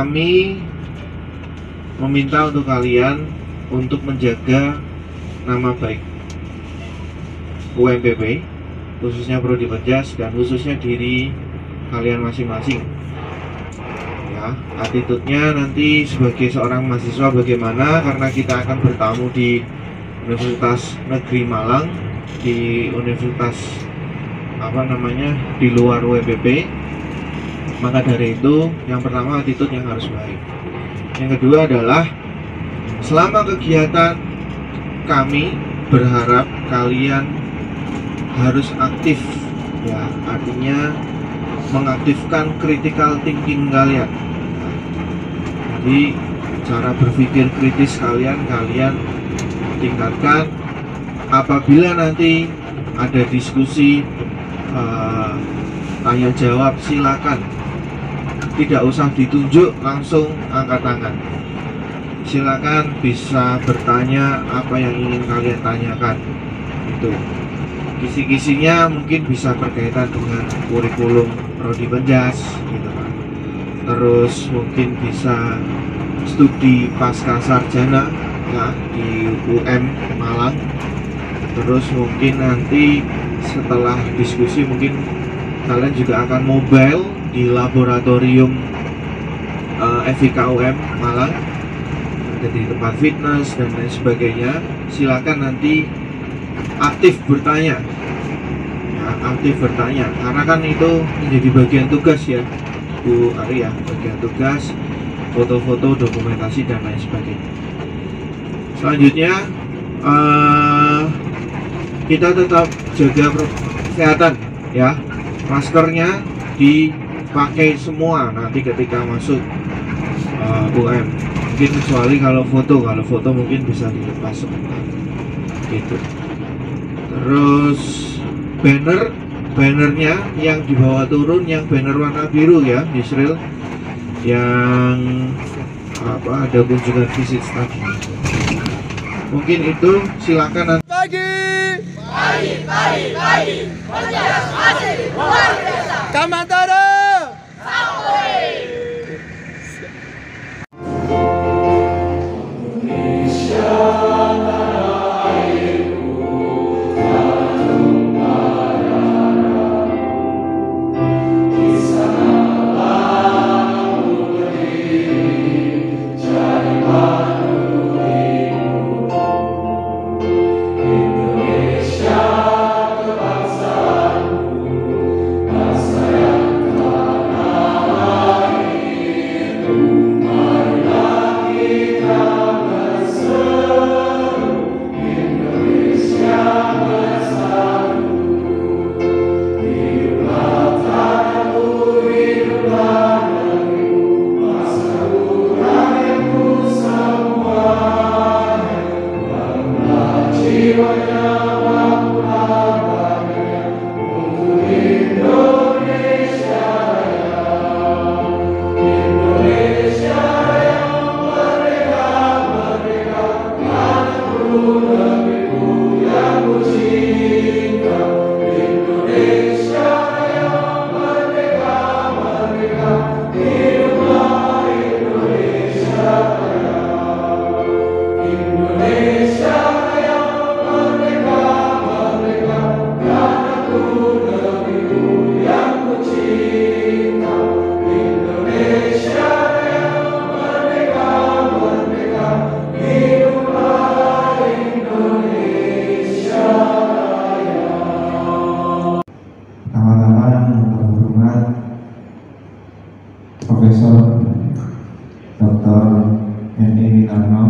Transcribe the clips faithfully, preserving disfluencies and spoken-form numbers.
kami meminta untuk kalian untuk menjaga nama baik U M P P, khususnya Prodi Penjas dan khususnya diri kalian masing-masing. Ya, attitude-nya nanti sebagai seorang mahasiswa bagaimana, karena kita akan bertamu di Universitas Negeri Malang, di universitas apa namanya di luar U M P P. Maka dari itu, yang pertama attitude yang harus baik. Yang kedua adalah selama kegiatan kami berharap kalian harus aktif, ya, artinya mengaktifkan critical thinking kalian. Jadi cara berpikir kritis kalian kalian tingkatkan. Apabila nanti ada diskusi uh, tanya jawab, silakan tidak usah ditunjuk, langsung angkat tangan. Silakan bisa bertanya apa yang ingin kalian tanyakan. Itu kisi-kisinya mungkin bisa berkaitan dengan kurikulum Prodi Penjas gitu kan. Terus mungkin bisa studi pasca sarjana ya di U M Malang. Terus mungkin nanti setelah diskusi mungkin kalian juga akan mobile di laboratorium uh, F I K U M Malang, ada di tempat fitness dan lain sebagainya. Silakan nanti aktif bertanya, ya, aktif bertanya, karena kan itu menjadi bagian tugas ya Bu Arya, bagian tugas foto-foto, dokumentasi dan lain sebagainya. Selanjutnya uh, kita tetap jaga kesehatan ya, maskernya dipakai semua nanti ketika masuk uh, U M. Mungkin kecuali kalau foto, kalau foto mungkin bisa dilepas sebentar gitu. Terus banner, bannernya yang dibawa turun yang banner warna biru ya, Yusril, yang apa ada kunjungan visit tadi. Mungkin itu, silakan nanti. Pagi, pagi, pagi, pagi, Penjas masih luar biasa. Kamantara. Sampai. Profesor Doktor M E Witarno,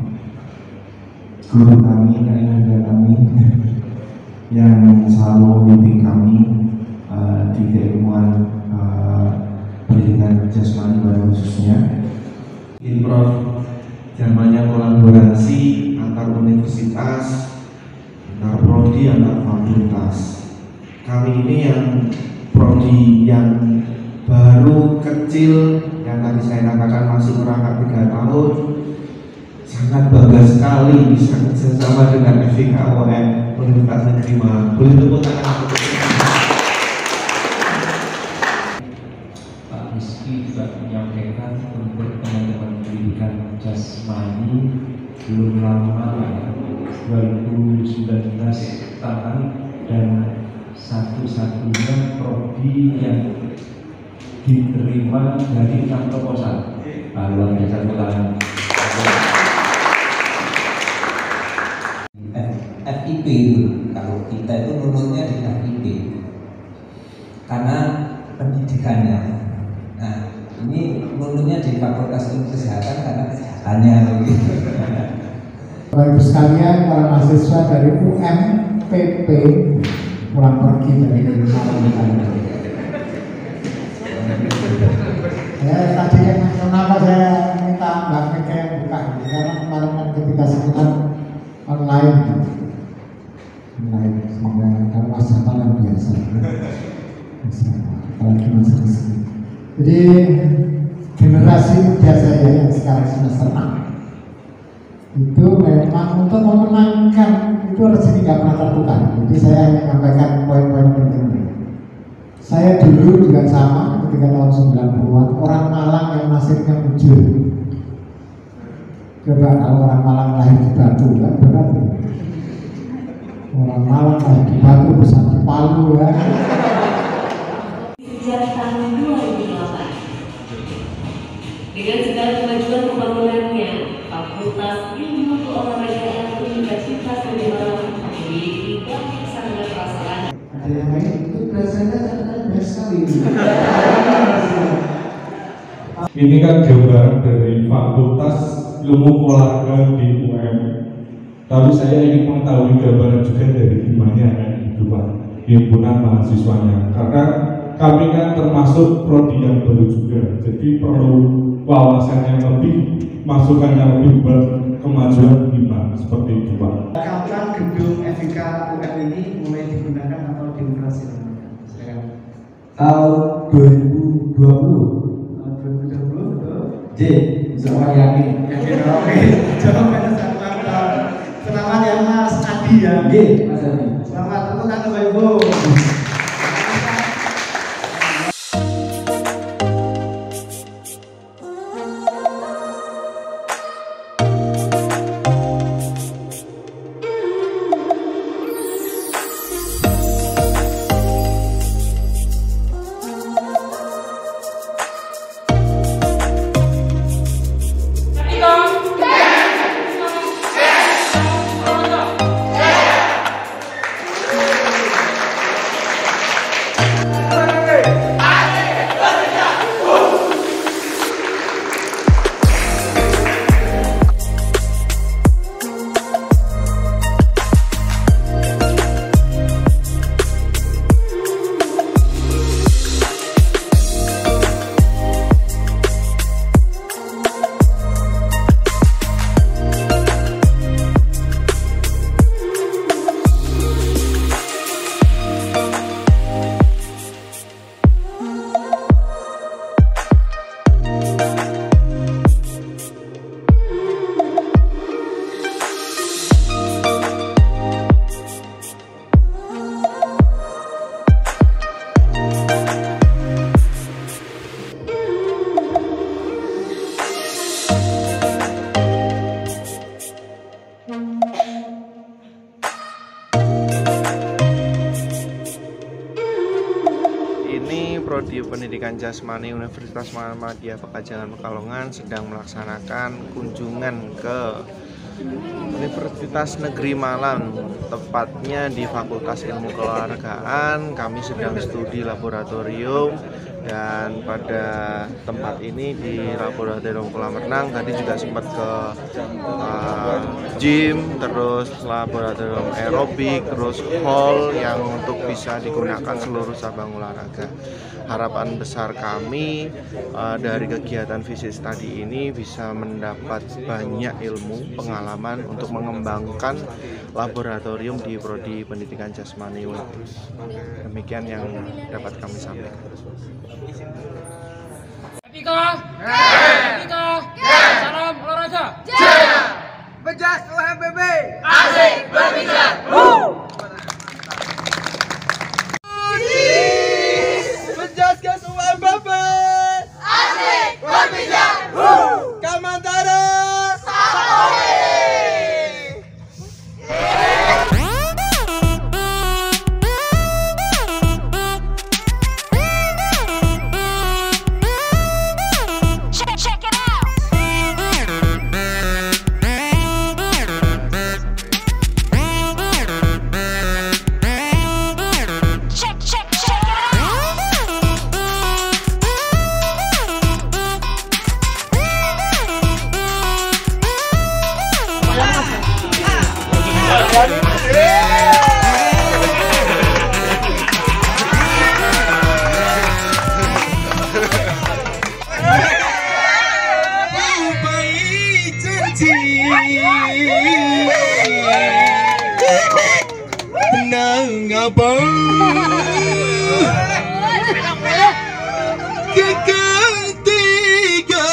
guru kami, ayahanda kami yang selalu membimbing kami uh, di keilmuan uh, pendidikan jasmani pada khususnya. Improv zamannya kolaborasi antar universitas, antar prodi, antar fakultas. Kami ini yang prodi yang baru kecil, yang tadi saya katakan masih merangkap tiga tahun, sangat bangga sekali bisa kerjasama dengan F I K U M Universitas Negeri Malang. Boleh tepuk tangan. Pak Rizky juga menyampaikan untuk Jasmani belum lama dua ribu sembilan belas tangan dan satu-satunya prodi yang diterima dari enam proposal. Luar biasa tangan. F I P itu, kalau kita itu lulunya di F I P karena pendidikannya. Nah, ini lulunya di Fakultas Ilmu Kesehatan karena kesehatannya begitu. Bapak Ibu sekalian, para mahasiswa dari U M P P pulang pergi dari malam ini. Ya tadi kan kenapa saya minta Mbak Mega yang buka, karena kemarin kan ketika seminar online, online sehingga kalau masalah yang biasa, apalagi masa di sini. Jadi generasi muda saya yang sekarang semester enam itu memang untuk memenangkan itu rezeki nggak pernah tertukar. Jadi saya hanya menyampaikan poin-poin penting. Saya dulu juga sama ketika tahun sembilan puluhan orang Malang yang nasibnya mujur. Coba kalau orang Malang lahir di Batu kan berat ya? Orang Malang lahir di Batu besar di Palu kan. Sejak tahun dua ribu delapan dengan segala kemajuan pembangunannya, Fakultas Ilmu Keolahragaan Universitas Negeri Malang memiliki banyak sarana prasarana. Ada yang lain itu biasanya sangat sekali. Ini kan gambaran dari Fakultas Ilmu Olahraga di U M. Tapi saya ingin mengetahui gambaran juga dari gimana kehidupan himpunan mahasiswanya, karena kami kan termasuk prodi yang baru juga, jadi perlu wawasan yang lebih, masukan yang lebih buat kemajuan himpunan seperti itu Pak. Kapan gedung F I K U M ini mulai digunakan atau dioperasikan? Tahun dua ribu dua puluh. Tahun dua ribu dua puluh betul? J, semua yakin. Yakin, oke. Jawabannya selamat. Selamat ya Mas Adi ya. J, Mas Adi. Selamat, tepuk tangan Bapak Ibu. Prodi Pendidikan Jasmani Universitas Muhammadiyah Pekajangan Pekalongan sedang melaksanakan kunjungan ke Universitas Negeri Malang, tepatnya di Fakultas Ilmu Keolahragaan. Kami sedang studi laboratorium, dan pada tempat ini di laboratorium kolam renang tadi juga sempat ke uh, gym, terus laboratorium aerobik, terus hall yang untuk bisa digunakan seluruh cabang olahraga. Harapan besar kami uh, dari kegiatan visit study ini bisa mendapat banyak ilmu, pengalaman untuk mengembangkan laboratorium di Prodi Pendidikan Jasmani. Demikian yang dapat kami sampaikan. Etika, etika, salam olahraga, jaya, Bejas U M P P, asik berpijak, Bejas Gas U M P P, asik berpijak, Kamantara. Mengapa ketiga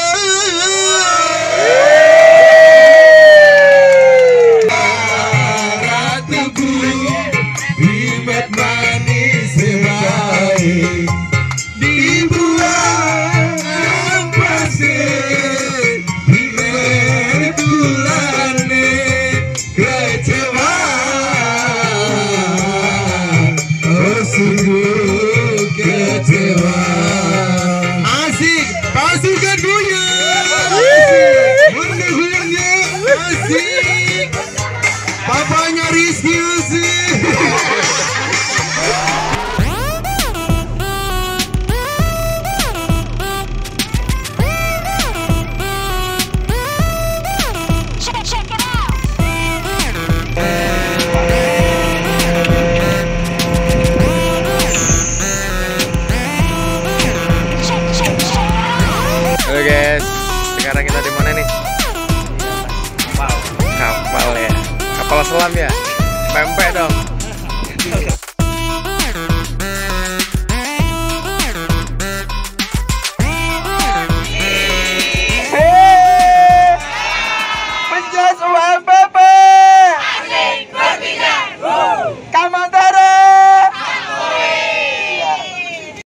ratuku himat manis sebaik dibuang pasir ditulane kecewa. Sungguh kecewa. Asik, pasukan goyang. Mana goyangnya? Asik. Papanya Rizky asik. Halo guys, sekarang kita di mana nih? Kapal. Kapal ya. Kapal selam ya. Pempek dong.